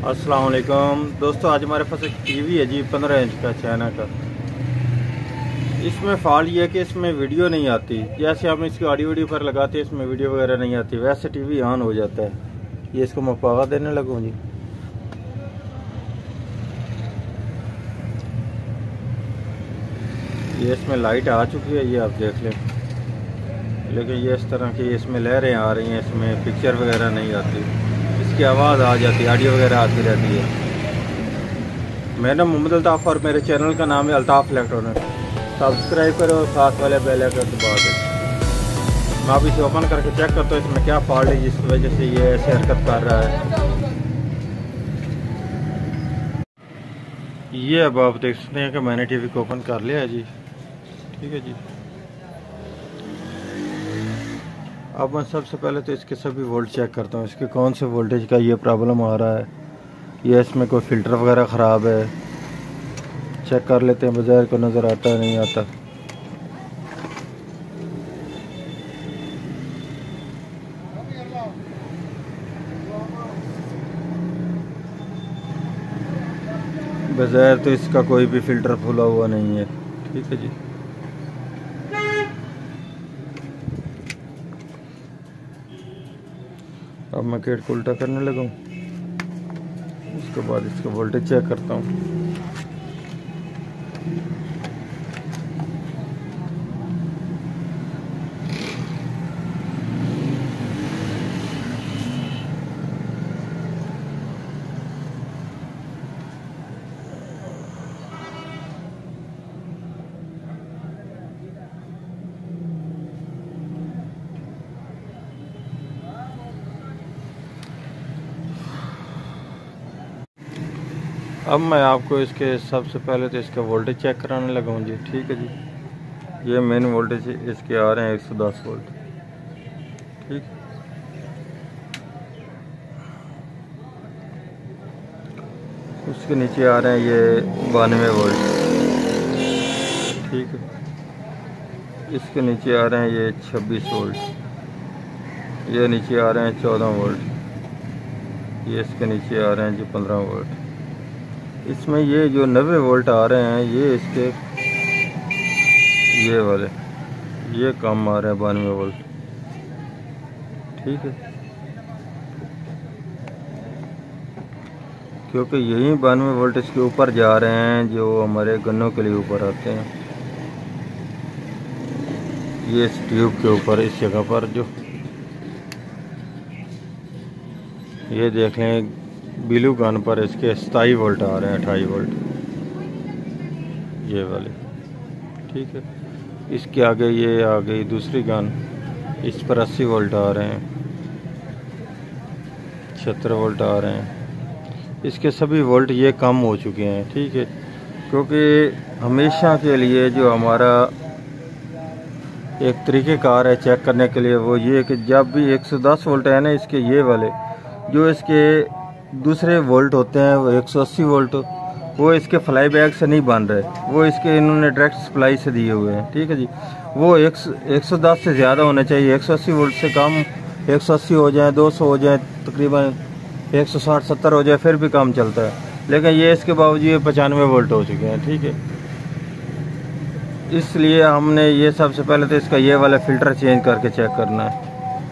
अस्सलाम वालेकुम दोस्तों, आज हमारे पास एक टीवी है जी 15 इंच का चाइना का। इसमें फॉल्ट ये है कि इसमें वीडियो नहीं आती। जैसे हम इसकी ऑडियो वीडियो पर लगाते हैं इसमें वीडियो वगैरह नहीं आती, वैसे टीवी ऑन हो जाता है। ये इसको मैं पावर देने लगूँ जी। ये इसमें लाइट आ चुकी है, ये आप देख लें, लेकिन ये इस तरह की इसमें लहरें आ रही हैं, इसमें पिक्चर वगैरह नहीं आती, इसकी आवाज़ आ जाती है, ऑडियो वगैरह आती रहती है। मेरा नाम मोहम्मद अल्ताफ़ और मेरे चैनल का नाम है अल्ताफ़ इलेक्ट्रॉनिक। सब्सक्राइब करो और साथ वाले बेल आइकन दबा दें। मैं अब इसे ओपन करके चेक करता हूँ इसमें क्या फॉल्ट है जिसकी वजह से ये ऐसे हरकत कर रहा है। ये अब आप देख सकते हैं कि मैंने टीवी को ओपन कर लिया है जी। ठीक है जी। अब मैं सबसे पहले तो इसके सभी वोल्ट चेक करता हूँ, इसके कौन से वोल्टेज का ये प्रॉब्लम आ रहा है, या इसमें कोई फ़िल्टर वगैरह ख़राब है। चेक कर लेते हैं, बाज़ार को नज़र आता है नहीं आता। बाज़ार तो इसका कोई भी फ़िल्टर खुला हुआ नहीं है। ठीक है जी। अब मैं गेट को उल्टा करने लगा हूँ, उसके बाद इसका वोल्टेज चेक करता हूँ। अब मैं आपको इसके सबसे पहले तो इसका वोल्टेज चेक कराने लगा हूँ जी। ठीक है जी। ये मेन वोल्टेज इसके आ रहे हैं 110 वोल्ट। ठीक। उसके नीचे आ रहे हैं ये 92 वोल्ट। ठीक है। इसके नीचे आ रहे हैं ये 26 वोल्ट। ये नीचे आ रहे हैं 14 वोल्ट। ये इसके नीचे आ रहे हैं जी 15 वोल्ट। इसमें ये जो 90 वोल्ट आ रहे हैं ये इसके ये वाले ये कम आ रहे हैं 92 वोल्ट। ठीक है। क्योंकि यही 92 वोल्ट इसके ऊपर जा रहे हैं जो हमारे गन्नों के लिए ऊपर आते हैं। ये इस ट्यूब के ऊपर इस जगह पर जो ये देख लें ब्लू गन पर इसके 27 वोल्ट आ रहे हैं, 28 वोल्ट ये वाले। ठीक है। इसके आगे ये आ गई दूसरी गन, इस पर 80 वोल्ट आ रहे हैं, 76 वोल्ट आ रहे हैं। इसके सभी वोल्ट ये कम हो चुके हैं। ठीक है। क्योंकि हमेशा के लिए जो हमारा एक तरीक़ेकार है चेक करने के लिए वो ये कि जब भी 110 वोल्ट है ना इसके ये वाले जो इसके दूसरे वोल्ट होते हैं वो 180 वोल्ट, वो इसके फ्लाई बैक से नहीं बन रहे, वो इसके इन्होंने डायरेक्ट सप्लाई से दिए हुए हैं। ठीक है जी। वो 110 से ज़्यादा होने चाहिए, 180 वोल्ट से कम 180 हो जाए, 200 हो जाए, तकरीबन 160-70 हो जाए फिर भी काम चलता है। लेकिन ये इसके बावजूद ये 95 वोल्ट हो चुके हैं। ठीक है। इसलिए हमने ये सबसे पहले तो इसका ये वाला फ़िल्टर चेंज करके चेक करना है।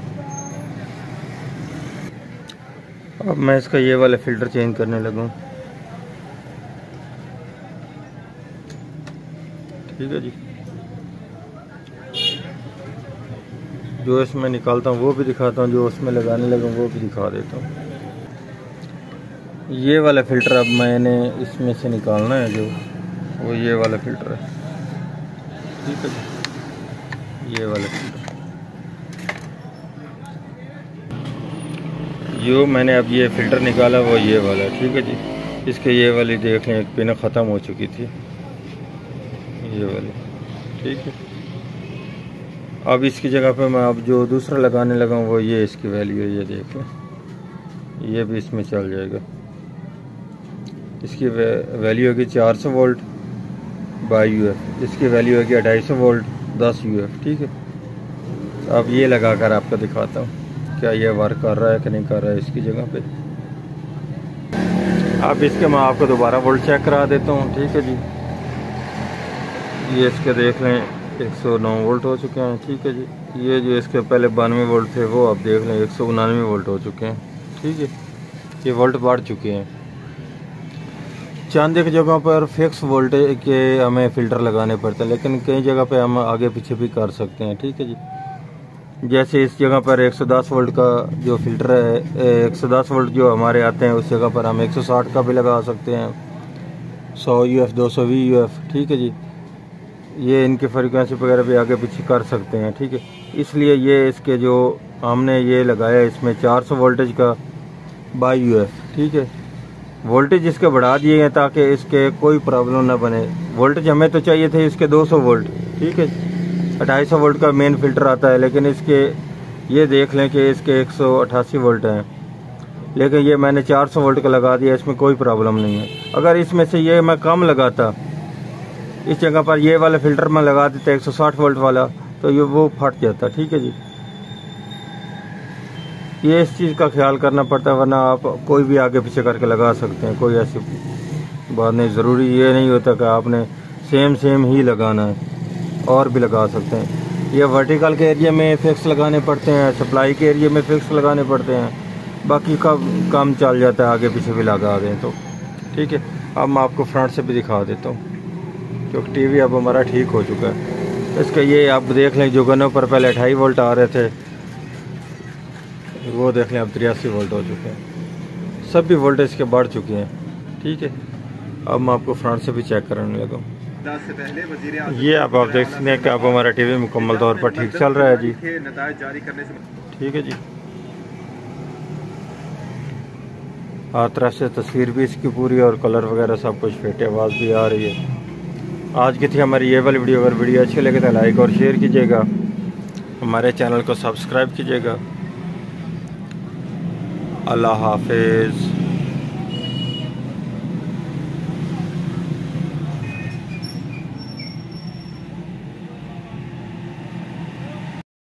अब मैं इसका ये वाला फ़िल्टर चेंज करने लगा हूँ। ठीक है जी। जो इसमें निकालता हूँ वो भी दिखाता हूँ, जो उसमें लगाने लगा हूँ वो भी दिखा देता हूँ। ये वाला फ़िल्टर अब मैंने इसमें से निकालना है, जो वो ये वाला फ़िल्टर है। ठीक है जी। ये वाला फ़िल्टर जो मैंने अब ये फ़िल्टर निकाला वो ये वाला। ठीक है जी। इसके ये वाली देख लें एक पिन ख़त्म हो चुकी थी, ये वाली। ठीक है। अब इसकी जगह पे मैं अब जो दूसरा लगाने लगा हूँ वो ये इसकी वैल्यू है, ये देख लें, ये भी इसमें चल जाएगा। इसकी वैल्यू होगी 400 वोल्ट बाई UF। इसकी वैल्यू होगी 250 वोल्ट 10 UF। ठीक है। अब ये लगा कर आपको दिखाता हूँ क्या ये वर्क कर रहा है कि नहीं कर रहा है इसकी जगह पे। अब इसके मैं आपको दोबारा वोल्ट चेक करा देता हूँ। ठीक है जी, ये इसके देख लें 109 वोल्ट हो चुके हैं। ठीक है जी, ये जो इसके पहले 92 वोल्ट थे वो आप देख लें 199 वोल्ट हो चुके हैं। ठीक है, ये वोल्ट बढ़ चुके हैं। चंद एक जगहों पर फिक्स वोल्टेज के हमें फ़िल्टर लगाने पड़ते हैं, लेकिन कई जगह पे हम आगे पीछे भी कर सकते हैं। ठीक है जी, जैसे इस जगह पर 110 वोल्ट का जो फ़िल्टर है, 110 वोल्ट जो हमारे आते हैं उस जगह पर हम 160 का भी लगा सकते हैं, 100 UF 220 UF। ठीक है जी, ये इनकी फ्रीक्वेंसी वगैरह भी आगे पीछे कर सकते हैं। ठीक है, इसलिए ये इसके जो हमने ये लगाया इसमें 400 वोल्टेज का 22 UF। ठीक है, वोल्टेज इसके बढ़ा दिए हैं ताकि इसके कोई प्रॉब्लम ना बने। वोल्टेज हमें तो चाहिए थे इसके 200 वोल्ट। ठीक है, 250 वोल्ट का मेन फ़िल्टर आता है, लेकिन इसके ये देख लें कि इसके 188 वोल्ट हैं, लेकिन ये मैंने 400 वोल्ट का लगा दिया, इसमें कोई प्रॉब्लम नहीं है। अगर इसमें से ये मैं कम लगाता, इस जगह पर ये वाला फ़िल्टर मैं लगा देता 160 वोल्ट वाला, तो ये वो फट जाता। ठीक है जी, ये इस चीज़ का ख्याल करना पड़ता है, वरना आप कोई भी आगे पीछे करके लगा सकते हैं, कोई ऐसी बात नहीं। ज़रूरी ये नहीं होता कि आपने सेम ही लगाना है, और भी लगा सकते हैं। ये वर्टिकल के एरिया में फिक्स लगाने पड़ते हैं, सप्लाई के एरिया में फिक्स लगाने पड़ते हैं, बाकी का काम चल जाता है, आगे पीछे भी लगा दें तो। ठीक है, अब मैं आपको फ्रंट से भी दिखा देता हूँ, क्योंकि टीवी अब हमारा ठीक हो चुका है। इसका ये आप देख लें, जो गनों पर पहले 28 वोल्ट आ रहे थे वो देख लें अब 83 वोल्ट हो चुके हैं। सभी वोल्टेज के बढ़ चुके हैं। ठीक है, अब मैं आपको फ्रंट से भी चेक कराने लगा। ये आप देख सकते हैं कि अब हमारा टीवी मुकम्मल तौर पर ठीक चल रहा है जी। ठीक है जी, हर तरफ से तस्वीर भी इसकी पूरी और कलर वगैरह सब कुछ फिट है, आवाज़ भी आ रही है। आज की थी हमारी ये वाली वीडियो। अगर वीडियो अच्छी लगे तो लाइक और शेयर कीजिएगा, हमारे चैनल को सब्सक्राइब कीजिएगा। अल्लाह हाफिज़।